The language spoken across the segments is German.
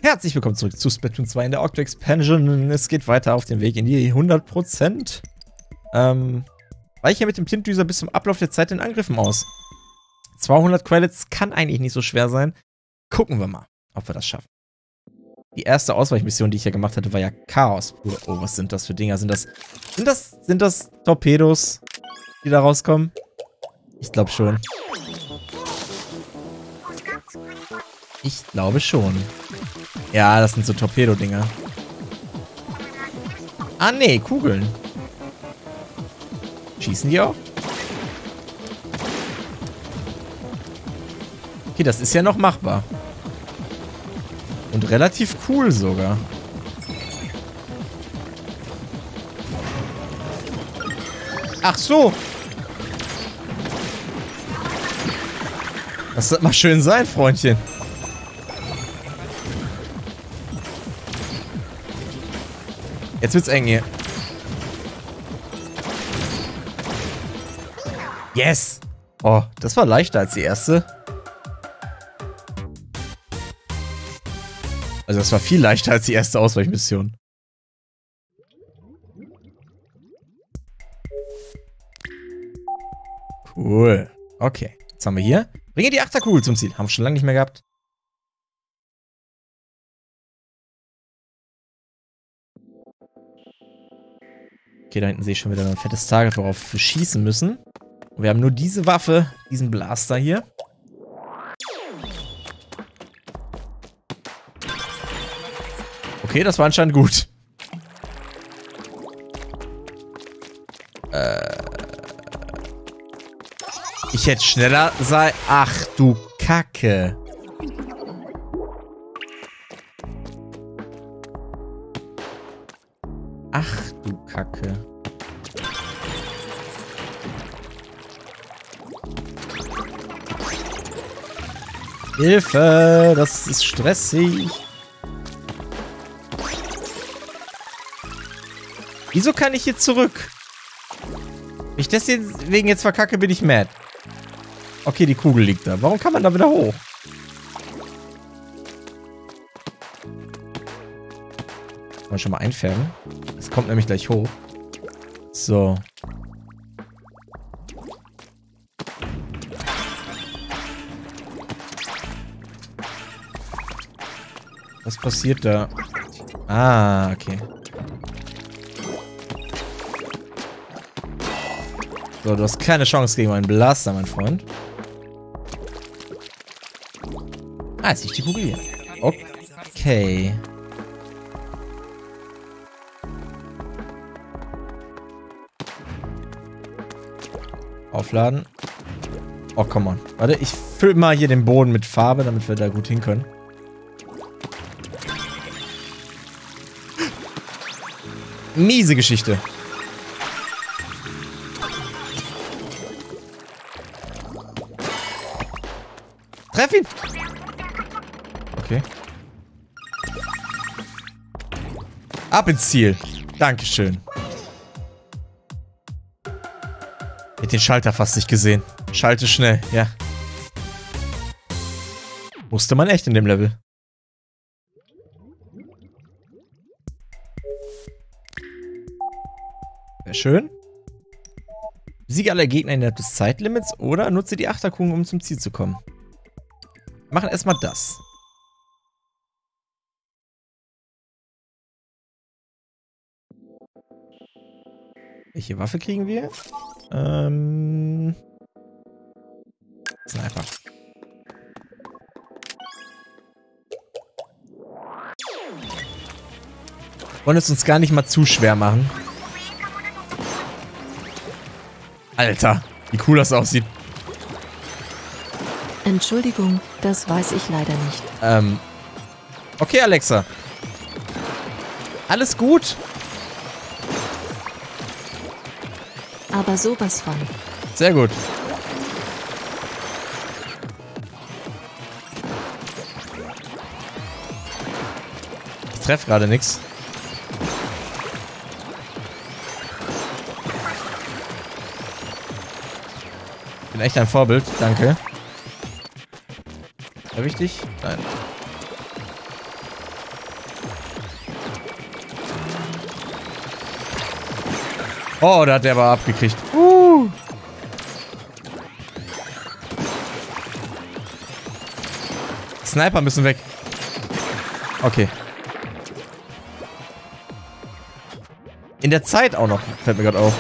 Herzlich willkommen zurück zu Splatoon 2 in der Octo Expansion. Es geht weiter auf dem Weg in die 100%. Weiche mit dem Tintdüser bis zum Ablauf der Zeit den Angriffen aus. 200 Credits kann eigentlich nicht so schwer sein. Gucken wir mal, ob wir das schaffen. Die erste Ausweichmission, die ich ja gemacht hatte, war ja Chaos. Oh, was sind das für Dinger? Sind das Torpedos, die da rauskommen? Ich glaube schon. Ich glaube schon. Ja, das sind so Torpedo-Dinger. Ah, nee, Kugeln. Schießen die auch? Okay, das ist ja noch machbar. Und relativ cool sogar. Ach so. Das wird mal schön sein, Freundchen. Jetzt wird's eng hier. Yes! Oh, das war leichter als die erste. Also das war viel leichter als die erste Ausweichmission. Cool. Okay. Was haben wir hier? Bringe die Achterkugel zum Ziel. Haben wir schon lange nicht mehr gehabt. Okay, da hinten sehe ich schon wieder ein fettes Target, worauf wir schießen müssen. Und wir haben nur diese Waffe, diesen Blaster hier. Okay, das war anscheinend gut. Ich hätte schneller sein... Ach du Kacke. Ach du Kacke. Hilfe, das ist stressig. Wieso kann ich hier zurück? Wenn ich deswegen jetzt verkacke, bin ich mad. Okay, die Kugel liegt da. Warum kann man da wieder hoch? Kann man schon mal einfärben. Es kommt nämlich gleich hoch. So. Was passiert da? Ah, okay. So, du hast keine Chance gegen meinen Blaster, mein Freund. Ah, jetzt sehe ich die Kugel hier. Okay. Aufladen. Oh, come on. Warte, ich fülle mal hier den Boden mit Farbe, damit wir da gut hin können. Miese Geschichte. Treff ihn! Okay. Ab ins Ziel. Dankeschön. Ich hätte den Schalter fast nicht gesehen. Schalte schnell, ja. Musste man echt in dem Level. Sehr schön. Besiege alle Gegner innerhalb des Zeitlimits oder nutze die Achterkugel, um zum Ziel zu kommen. Wir machen erstmal das. Welche Waffe kriegen wir? Sniper. Wollen es uns gar nicht mal zu schwer machen. Alter, wie cool das aussieht. Entschuldigung, das weiß ich leider nicht. Okay, Alexa. Alles gut? Aber sowas von. Sehr gut. Ich treffe gerade nichts. Bin echt ein Vorbild, danke. War wichtig? Nein. Oh, da hat der aber abgekriegt. Sniper müssen weg. Okay. In der Zeit auch noch. Fällt mir gerade auf.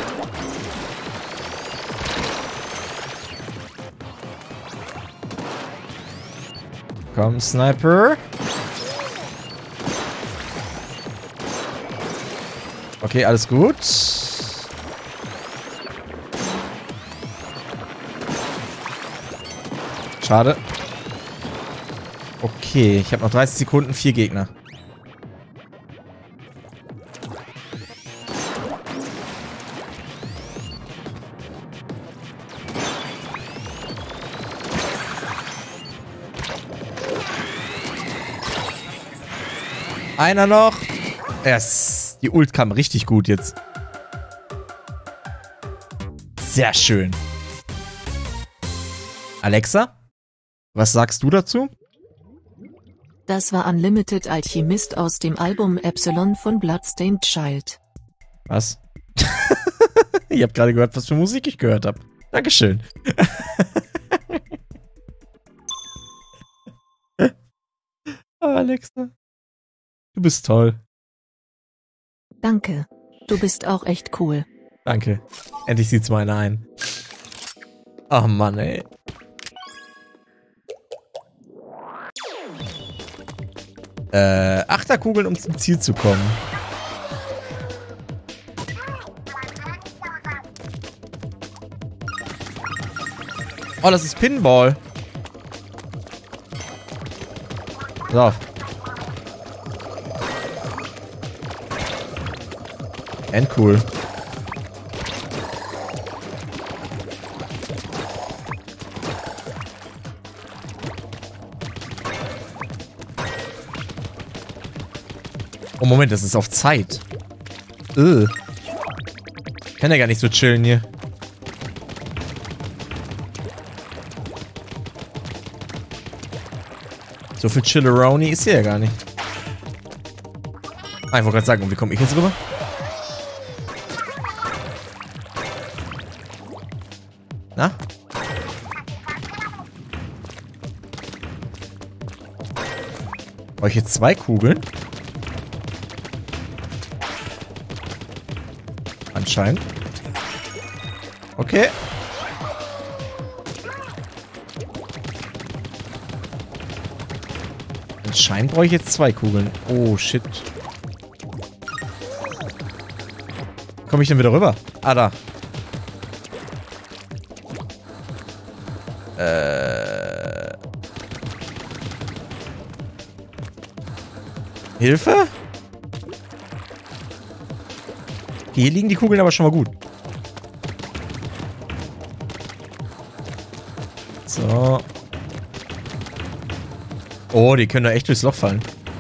Komm, Sniper. Okay, alles gut. Schade. Okay, ich habe noch 30 Sekunden, 4 Gegner. Einer noch. Yes. Die Ult kam richtig gut jetzt. Sehr schön. Alexa, was sagst du dazu? Das war Unlimited Alchemist aus dem Album Epsilon von Bloodstained Child. Was? Ich habe gerade gehört, was für Musik ich gehört habe. Dankeschön. Oh, Alexa. Du bist toll. Danke. Du bist auch echt cool. Danke. Endlich sieht's mal einer ein. Oh Mann, ey. Achterkugeln, um zum Ziel zu kommen. Oh, das ist Pinball. Pass auf. Endcool. Oh, Moment, das ist auf Zeit. Ich kann ja gar nicht so chillen hier. So viel Chilleroni ist hier ja gar nicht. Ah, ich wollte gerade sagen, und wie komme ich jetzt rüber? Na? Brauche ich jetzt 2 Kugeln? Anscheinend. Okay. Anscheinend brauche ich jetzt 2 Kugeln. Oh, shit. Wie komme ich denn wieder rüber? Ah, da. Hilfe? Hier liegen die Kugeln aber schon mal gut. So. Oh, die können da echt durchs Loch fallen.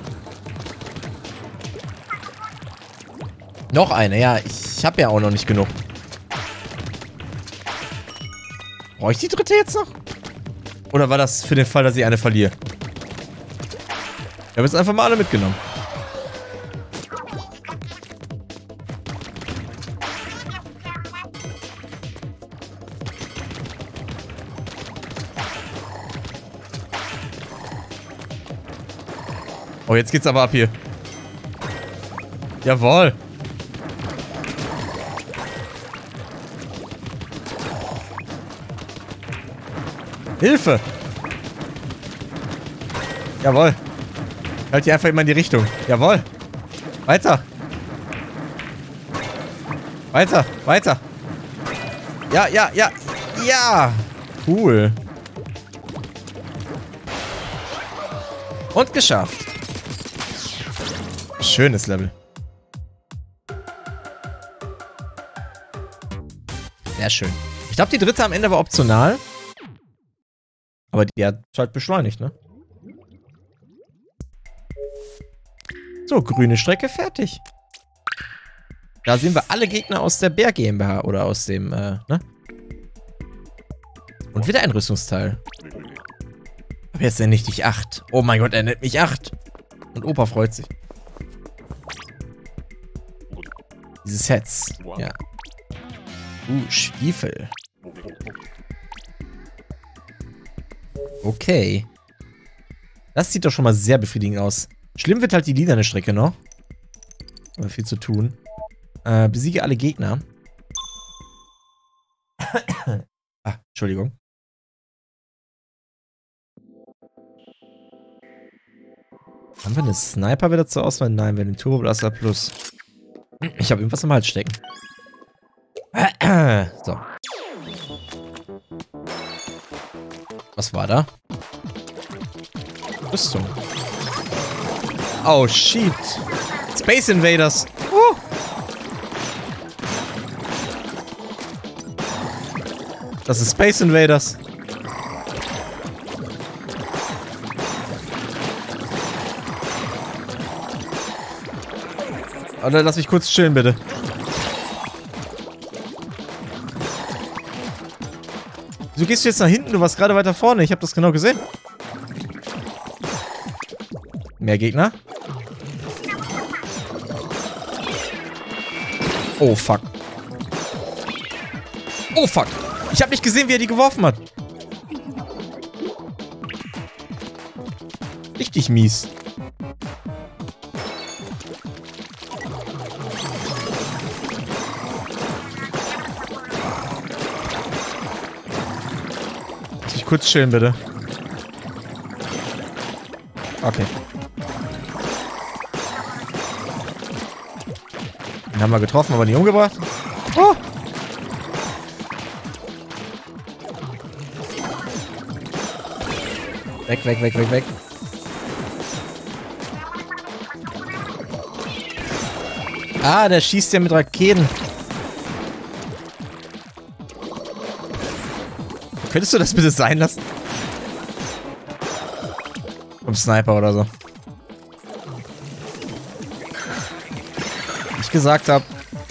Noch eine, ja. Ich habe ja auch noch nicht genug. Brauche ich die dritte jetzt noch? Oder war das für den Fall, dass ich eine verliere? Ich habe jetzt einfach mal alle mitgenommen. Oh, jetzt geht's aber ab hier. Jawohl. Hilfe! Jawohl. Halt die einfach immer in die Richtung. Jawohl. Weiter. Weiter, weiter. Ja, ja, ja. Ja. Cool. Und geschafft. Schönes Level. Sehr schön. Ich glaube, die dritte am Ende war optional. Aber die hat halt beschleunigt, ne? So, grüne Strecke, fertig. Da sehen wir alle Gegner aus der Bär GmbH oder aus dem, ne? Und wieder ein Rüstungsteil. Aber jetzt nenne ich dich 8. Oh mein Gott, er nennt mich 8. Und Opa freut sich. Diese Sets, ja. Stiefel. Okay. Das sieht doch schon mal sehr befriedigend aus. Schlimm wird halt die lilane Strecke noch. Aber viel zu tun. Besiege alle Gegner. Entschuldigung. Haben wir eine Sniper wieder zur Auswahl? Nein, wir haben den Turbo Blaster Plus. Ich habe irgendwas im Hals stecken. So. Was war da? Rüstung. Oh, shit. Space Invaders. Das ist Space Invaders. Oder lass mich kurz chillen, bitte. Wieso gehst du jetzt nach hinten? Du warst gerade weiter vorne. Ich habe das genau gesehen. Mehr Gegner. Oh, fuck. Oh, fuck. Ich habe nicht gesehen, wie er die geworfen hat. Richtig mies. Lass mich kurz chillen, bitte. Okay. Den haben wir getroffen, aber nicht umgebracht. Oh! Weg, weg, weg, weg, weg. Ah, der schießt ja mit Raketen. Könntest du das bitte sein lassen? Vom Sniper oder so. Wie ich gesagt habe.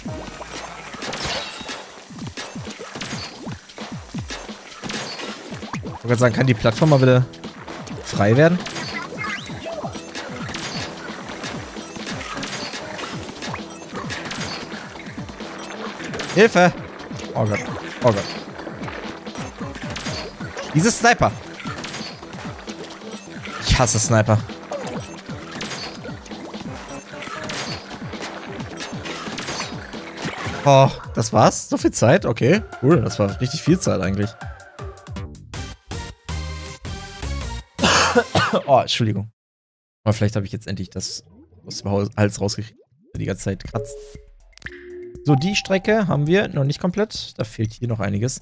Ich wollte gerade sagen, kann die Plattform mal bitte frei werden? Hilfe! Oh Gott. Oh Gott. Diese Sniper. Ich hasse Sniper. Oh, das war's? So viel Zeit? Okay. Cool, das war richtig viel Zeit eigentlich. Oh, Entschuldigung. Aber vielleicht habe ich jetzt endlich das aus dem Hals rausgekriegt. Die ganze Zeit kratzt. So, die Strecke haben wir noch nicht komplett. Da fehlt hier noch einiges.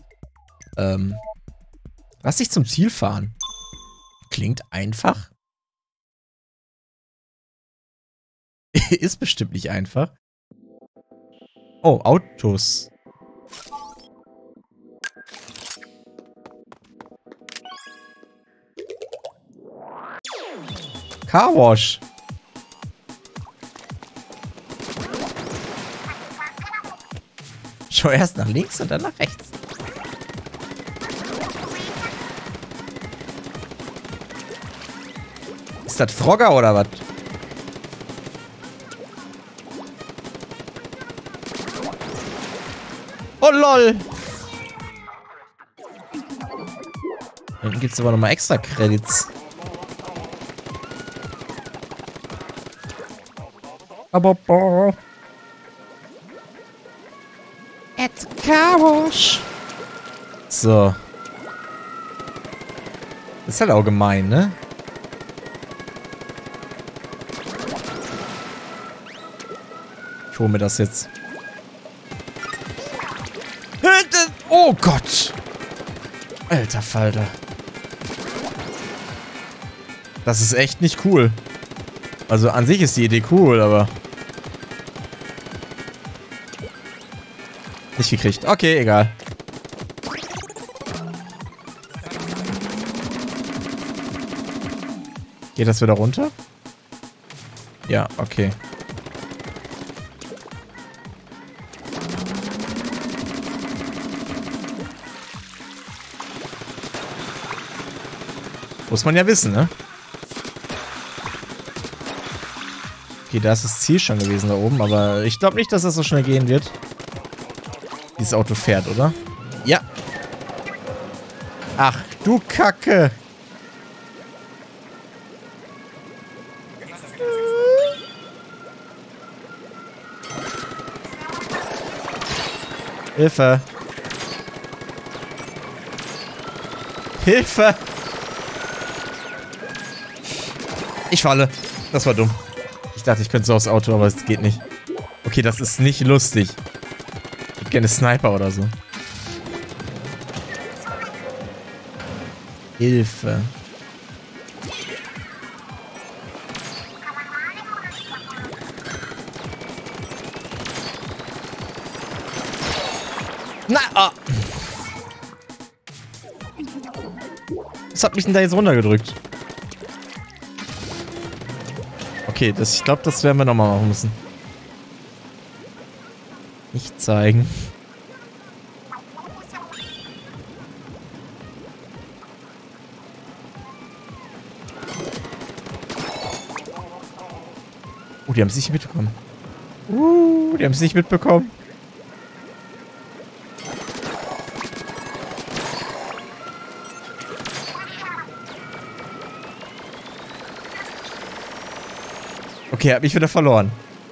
Lass dich zum Ziel fahren. Klingt einfach. Ist bestimmt nicht einfach. Oh, Autos. Carwash. Schau erst nach links und dann nach rechts. Ist das Frogger oder was? Oh lol. Dann gibt es aber nochmal extra Credits. Aber boah. At Carwash. So. Das ist halt auch gemein, ne? Ich hole mir das jetzt. Oh Gott. Alter Falter. Das ist echt nicht cool. Also an sich ist die Idee cool, aber... Nicht gekriegt. Okay, egal. Geht das wieder runter? Ja, okay. Muss man ja wissen, ne? Okay, da ist das Ziel schon gewesen da oben, aber ich glaube nicht, dass das so schnell gehen wird. dieses Auto fährt, oder? Ja. Ach, du Kacke. Hilfe. Hilfe. Ich falle. Das war dumm. Ich dachte, ich könnte so aufs Auto, aber es geht nicht. Okay, das ist nicht lustig. Ich hätte gerne Sniper oder so. Hilfe. Na! Oh. Was hat mich denn da jetzt runtergedrückt? Okay, ich glaube, das werden wir nochmal machen müssen. Nicht zeigen. Oh, die haben es nicht mitbekommen. Die haben es nicht mitbekommen. Okay, hab mich wieder verloren.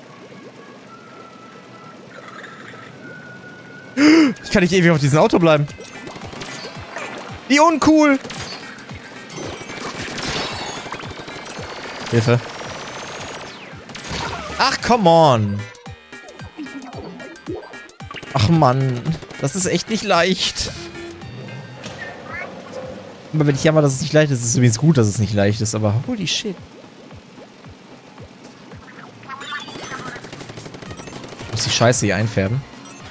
Ich kann nicht ewig auf diesem Auto bleiben. Wie uncool. Hilfe. Ach, come on. Ach, Mann. Das ist echt nicht leicht. Aber wenn ich jammer, dass es nicht leicht ist, ist es übrigens gut, dass es nicht leicht ist. Aber holy shit. Ich muss die Scheiße hier einfärben.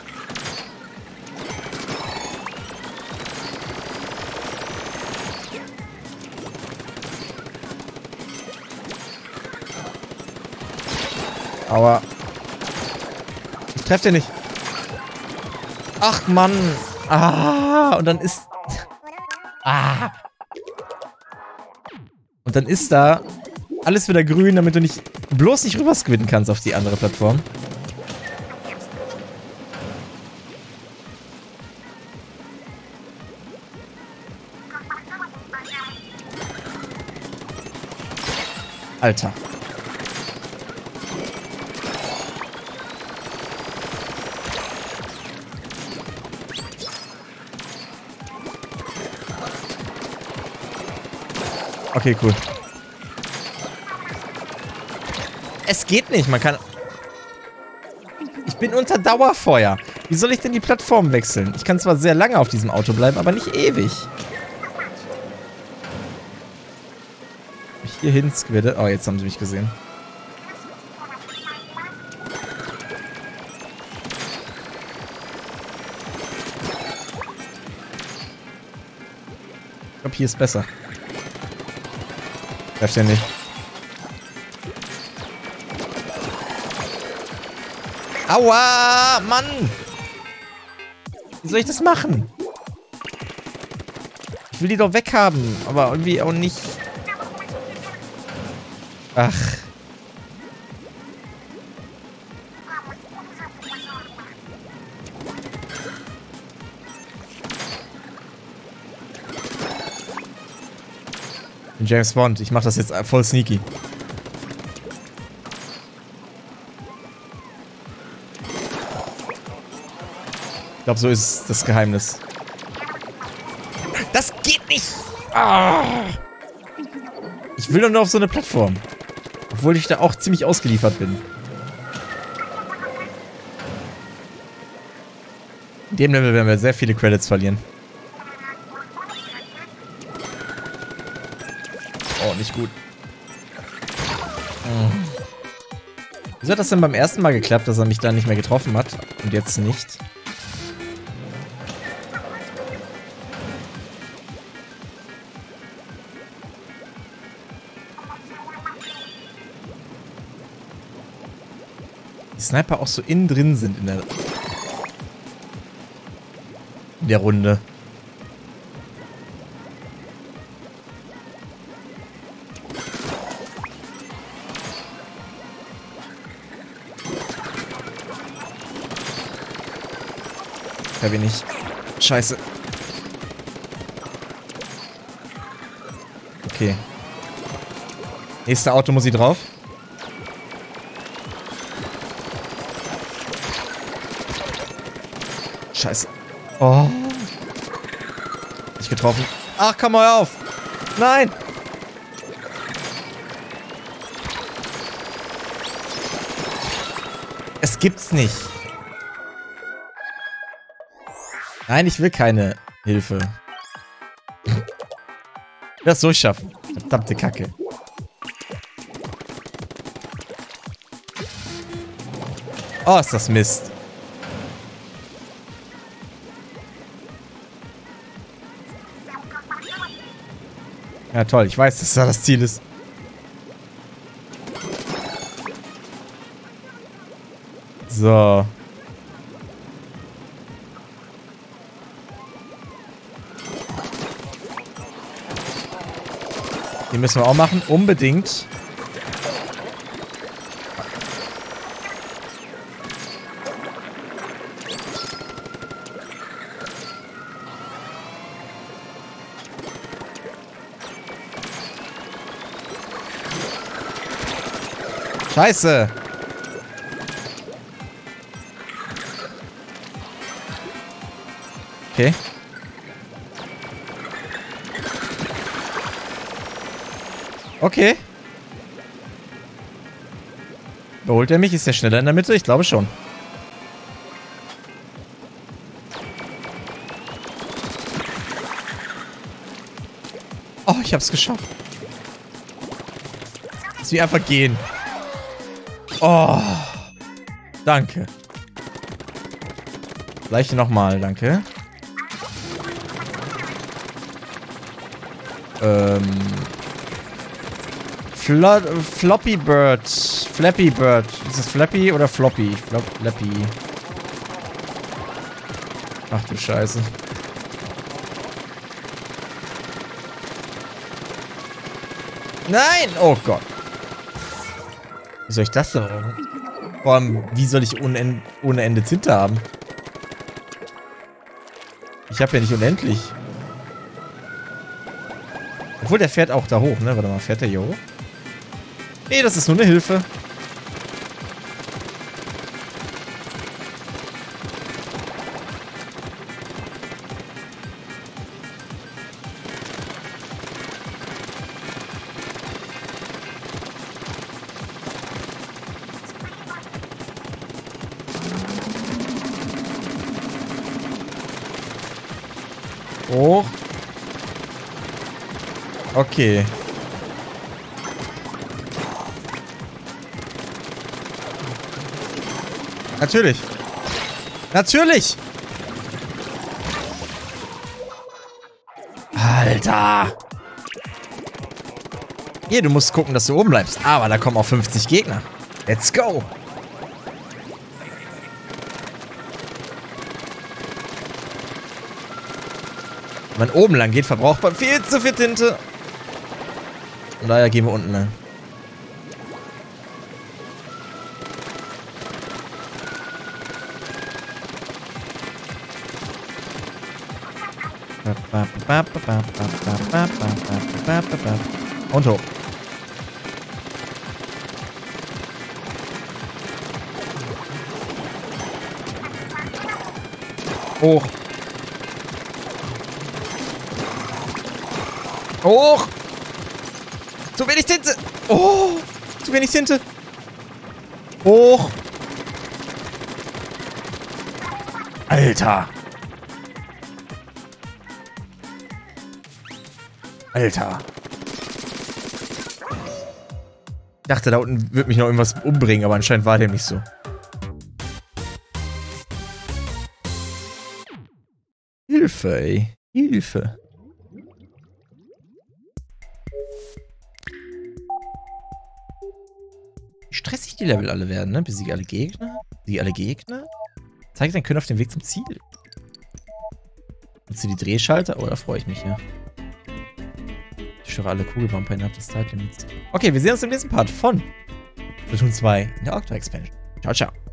Aber ich treffe den nicht. Ach, Mann. Ah, und dann ist... Ah. Und dann ist da alles wieder grün, damit du nicht bloß nicht rüber squidden kannst auf die andere Plattform. Alter. Okay, cool. Es geht nicht, man kann... Ich bin unter Dauerfeuer. Wie soll ich denn die Plattform wechseln? Ich kann zwar sehr lange auf diesem Auto bleiben, aber nicht ewig. Ich hier hin squidde. Oh, jetzt haben sie mich gesehen. Ich glaube, hier ist besser. Treff den nicht. Aua, Mann! Wie soll ich das machen? Ich will die doch weghaben, aber irgendwie auch nicht. Ach. James Bond, ich mach das jetzt voll sneaky. Ich glaube, so ist das Geheimnis. Das geht nicht! Ah. Ich will doch nur auf so eine Plattform. Obwohl ich da auch ziemlich ausgeliefert bin. In dem Level werden wir sehr viele Credits verlieren. Oh, nicht gut. Wieso hat das denn beim ersten Mal geklappt, dass er mich da nicht mehr getroffen hat? Und jetzt nicht? Die Sniper auch so innen drin sind in der Runde. Hab ich nicht. Scheiße. Okay. Nächste Auto muss ich drauf. Scheiße. Oh. Nicht getroffen. Ach, komm mal auf. Nein. Es gibt's nicht. Nein, ich will keine Hilfe. Ich will das so schaffen. Verdammte Kacke. Oh, ist das Mist. Ja, toll. Ich weiß, dass da das Ziel ist. So. Die müssen wir auch machen. Unbedingt. Scheiße. Okay. Okay. Überholt er mich? Ist der schneller in der Mitte? Ich glaube schon. Oh, ich hab's geschafft. Lass mich einfach gehen. Oh. Danke. Gleich nochmal, danke. Floppy Bird. Flappy Bird. Ist das Flappy oder Floppy? Flappy. Ach du Scheiße. Nein! Oh Gott. Wie soll ich das denn machen? Vor allem, wie soll ich ohne Ende Tinte haben? Ich habe ja nicht unendlich. Obwohl, der fährt auch da hoch, ne? Warte mal, fährt der hier hoch? Nee, das ist nur eine Hilfe. Hoch. Okay. Natürlich. Natürlich! Alter! Hier, du musst gucken, dass du oben bleibst. Aber da kommen auch 50 Gegner. Let's go! Wenn man oben lang geht, verbraucht man viel zu viel Tinte. Und daher gehen wir unten lang. Und hoch. Hoch. Hoch. Zu wenig Tinte. Oh. Zu wenig Tinte. Hoch. Alter. Alter. Ich dachte, da unten wird mich noch irgendwas umbringen, aber anscheinend war dem nicht so. Hilfe, ey. Hilfe. Wie stressig die Level alle werden, ne? Besiege alle Gegner. Besiege alle Gegner. Zeige dein Können auf dem Weg zum Ziel. Nutze die Drehschalter? Oh, da freue ich mich, ja. Ich störe alle Kugelbumper innerhalb des Zeitlimits. Okay, wir sehen uns im nächsten Part von Splatoon 2 in der Octo Expansion. Ciao, ciao.